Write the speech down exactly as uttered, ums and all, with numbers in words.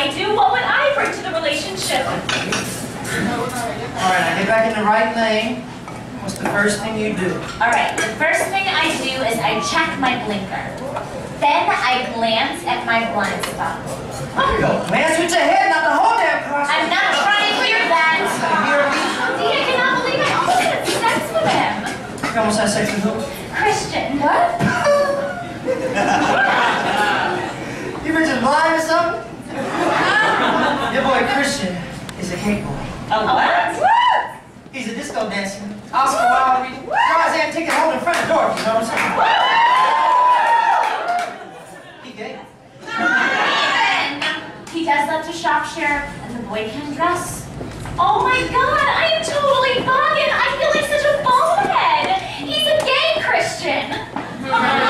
I do? What would I bring to the relationship? All right, now get back in the right lane. What's the first thing you do? All right, the first thing I do is I check my blinker. Then I glance at my blind spot. There you go. Glance with your head, not the whole damn car. I'm not trying to hear that. See, I cannot believe I almost had sex with him. You almost had sex with who? Christian. What? You been just blind or something? Your boy Christian is a cake boy. A what? He's a disco dancer. Oscar Wilde. Draws and ticket holder in front of the door, you know what I'm saying? He gay. He does love to shop share, and the boy can dress. Oh my god, I am totally bugging. I feel like such a bonehead. He's a gay Christian.